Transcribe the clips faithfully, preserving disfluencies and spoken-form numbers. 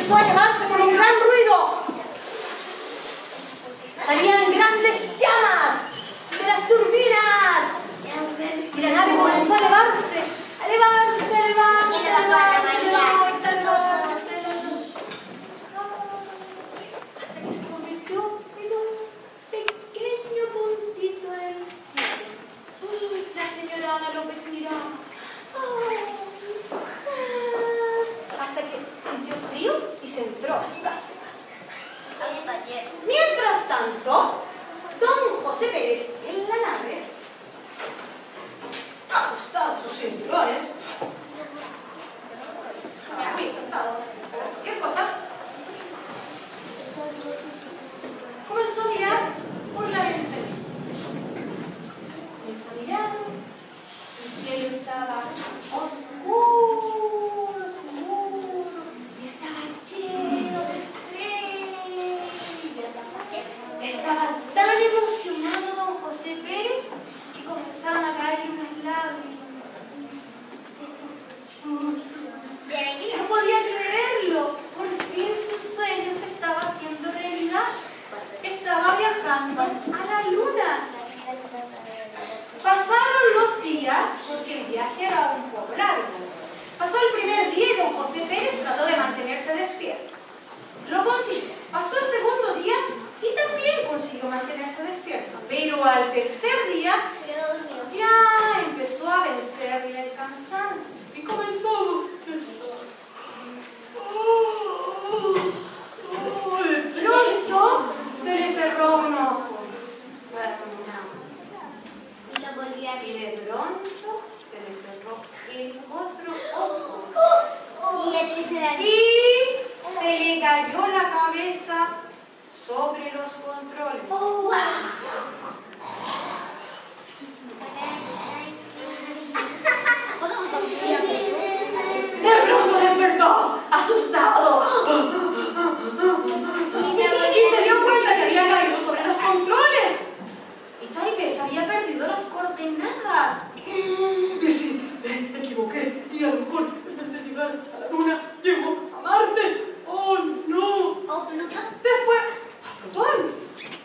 empezó a elevarse con un gran ruido. Salían grandes llamas de las turbinas. Y la nave comenzó a elevarse, a elevarse, a elevarse, a elevarse, a elevarse, a elevarse. Hasta que se convirtió en un pequeño puntito en el cielo. La señora Ana López miraba. Hasta que sintió frío y se entró a su casa. Mientras tanto, don José Pérez en la nave, ajustado sus cinturones, muy encantado, cualquier cosa, comenzó a mirar por la ventana. Comenzó a mirar, el cielo estaba oscuro, oscuro, y estaba lleno de estrellas. Estaba tan emocionado don José Pérez que comenzaron a caer unas lágrimas. No podía creerlo. Por fin su sueño se estaba haciendo realidad. Estaba viajando a la luna. Pasaron los días, porque el viaje era un poco largo. Pasó el primer día y don José Pérez trató de mantenerse despierto. Lo consiguió. Pasó el segundo día y también consiguió mantenerse despierto. Pero al tercer día ya empezó a vencerle el cansancio. Y comenzó. De pronto se le cerró un ojo. Y de pronto se le cerró el otro ojo. Y se le cayó la cabeza sobre los controles. Oh, wow. De pronto despertó, asustado. Y se dio cuenta que había caído sobre los controles. Y tal vez había perdido las coordenadas. Y sí, me equivoqué. Y a lo mejor, en vez de llegar a la luna, llegó a Marte. ¡Oh, no! ¿O Plutón? Después, a Plutón.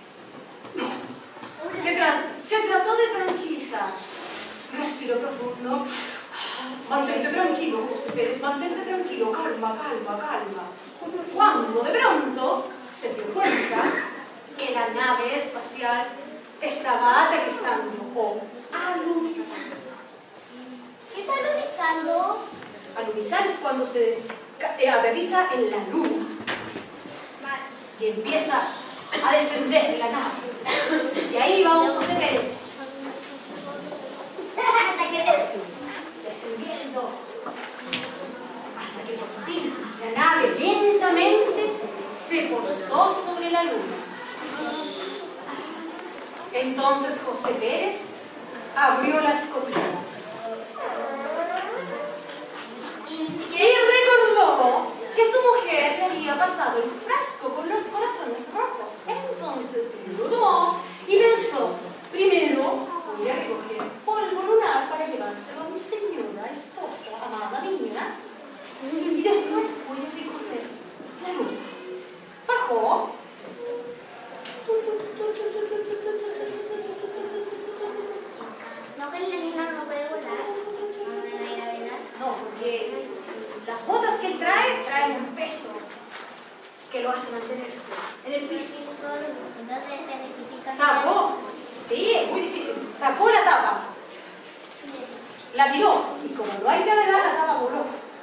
No. Se, tra se trató de tranquilizar. Respiró profundo. Mantente tranquilo, José Pérez, mantente tranquilo. Calma, calma, calma. Cuando de pronto se dio cuenta que la nave espacial estaba aterrizando o alunizando. ¿Qué está alunizando? Alunizar es cuando se eh, aterriza en la luna y empieza a descender la nave. Y ahí va un José Pérez. Descendiendo hasta que por fin la nave lentamente se posó sobre la luna. Entonces José Pérez abrió la escotilla y recordó que su mujer le había pasado el frasco con los corazones rojos. Entonces lo tomó y pensó, primero voy a recoger polvo lunar para llevárselo a mi señora esposa, amada mía, y después voy a recoger la luna. Bajó. No, que la luna no puede volar. No hay gravedad. No, porque las botas que él trae traen un peso que lo hace mantenerse en el piso. Entonces se rectifica. Sacó, sí, es muy difícil. Sacó la tapa, la tiró y como no hay gravedad, la tapa voló.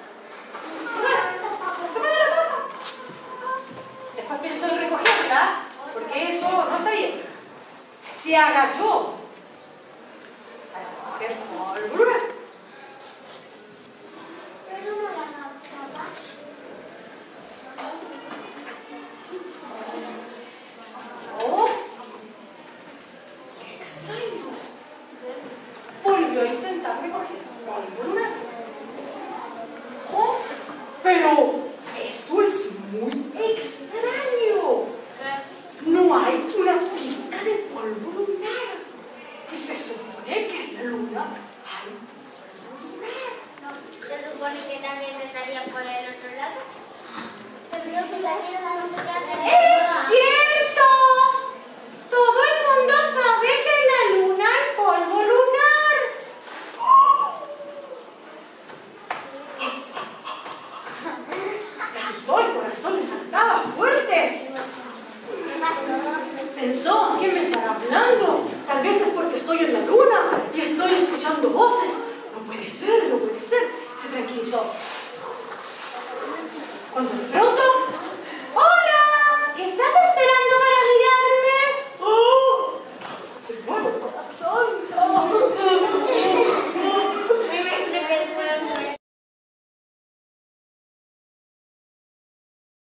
Se fue la tapa. Después pensó en recogerla, porque eso no está bien. Se agachó para coger polvo lunar. Oh, qué extraño. Volvió a intentar recoger polvo lunar. Oh, pero esto es muy extraño. No hay una pizca de polvo lunar. ¡Es cierto! Todo el mundo sabe que en la luna hay polvo lunar. Se asustó, el corazón le saltaba fuerte. Pensó, ¿quién me estará hablando? Tal vez es porque estoy en la luna y estoy escuchando voces. No puede ser, no puede ser. Se tranquilizó. Cuando de pronto